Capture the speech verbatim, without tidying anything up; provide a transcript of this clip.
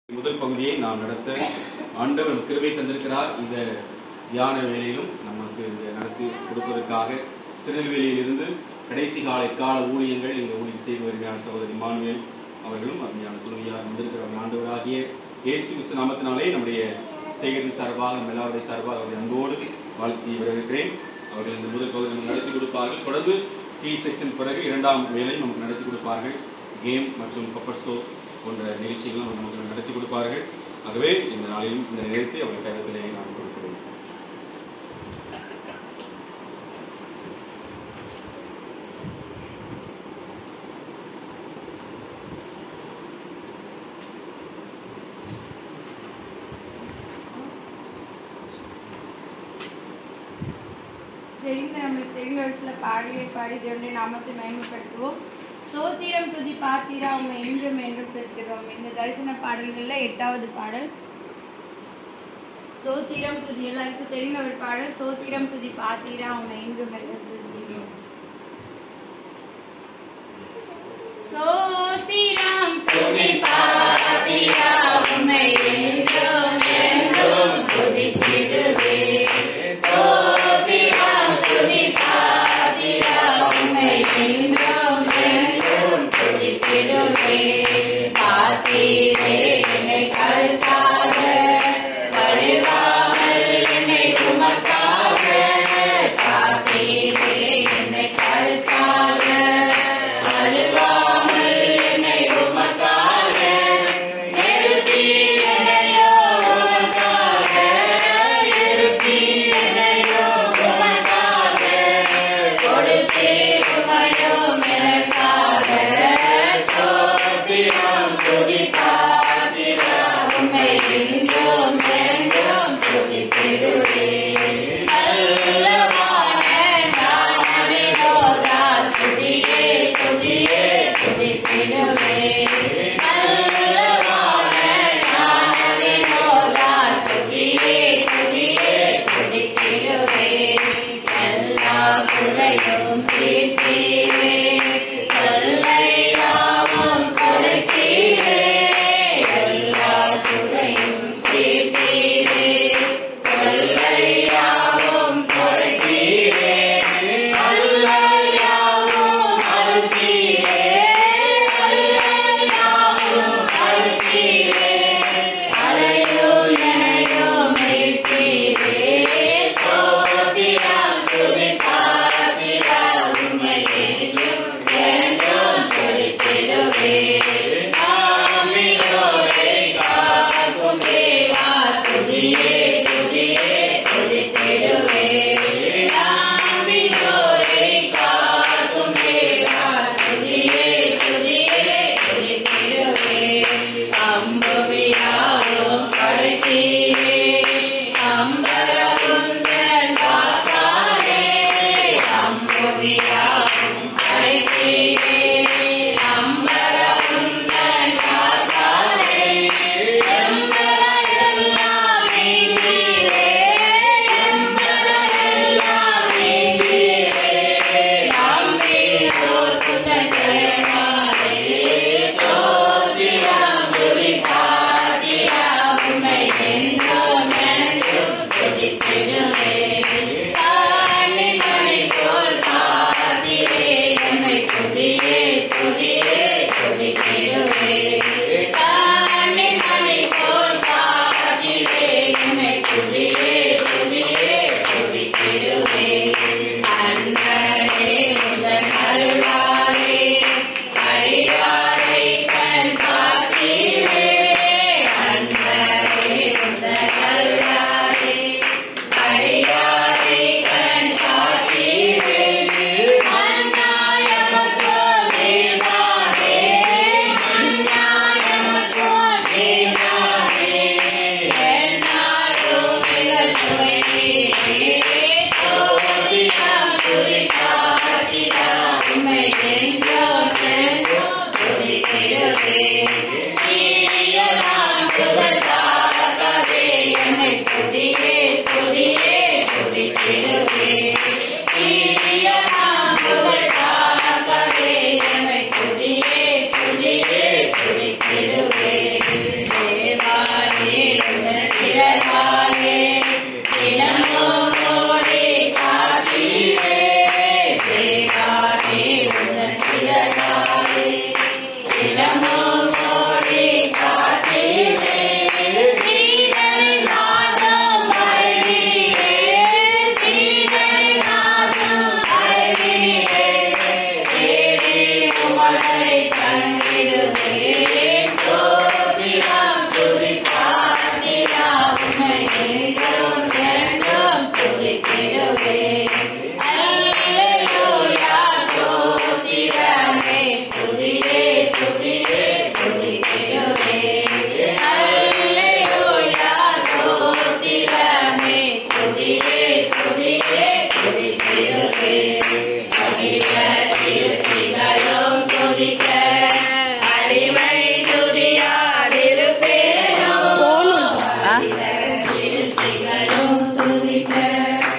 முதல் பகுதியை நாம் நடத்த ஆண்டவர் கிருபை தந்திருக்கிறார். இந்த தியான வேளையிலும் நமக்கு இந்த நடத்தி கொடுப்பதற்காக திருநெல்வேலியிலிருந்து கடைசி கால கால ஊழியங்கள் இந்த ஊழியம் செய்து வருகிறார் சகோதரி மானுவேல் அவர்களும் அருமையான துணைவியார் வந்திருக்கிற ஆண்டவராகிய இயேசு கிறிஸ்து நாமத்தினாலே நம்முடைய சேகரின் சார்பாக எல்லாருடைய சார்பாக அவருடைய அன்போடு வாழ்த்தி வரவேற்கிறேன். அவர்கள் இந்த முதல் பகுதி நமக்கு நடத்தி கொடுப்பார்கள். தொடர்ந்து டி செக்ஷன் பிறகு இரண்டாம் வேலை நமக்கு நடத்தி கொடுப்பார்கள். கேம் மற்றும் பப்பர் ஷோ போன்ற நிகழ்ச்சிகளும் நமக்கு நடத்தி கொடுப்பார்கள். ஆகவே இந்த நாளிலும் இந்த நேரத்தை அவர்கள் கருத்திலே நான் கொடுக்கிறேன். தெரிந்த நம்மளுக்கு தெரிந்த வயசுல பாடியை பாடி தேவனுடைய நாமத்தை மகிமைப்படுத்துவோம். சோத்திரம் துதி பாத்திரா உண்மை என்றும் என்றும் பெறுகிறோம். இந்த தரிசன பாடல்கள்ல எட்டாவது பாடல் சோத்திரம் துதி. எல்லாருக்கும் தெரிந்த ஒரு பாடல் சோத்திரம் துதி பாத்திரா உண்மை என்றும் என்றும் பெறுகிறோம். சோத்திரம் துதி பாத்திரா உண்மை என்றும் என்றும் துதித்திடுவே. சோத்திரம் துதி பாத்திரா உண்மை என்றும் என்றும் துதித்திடுவே. பாத்திரே என்னை கருத்தாக வருவாமல் என்னை உமக்காக. பாத்திரே என்னை கருத்தாக வருவாமல் என்னை உமக்காக. செய்க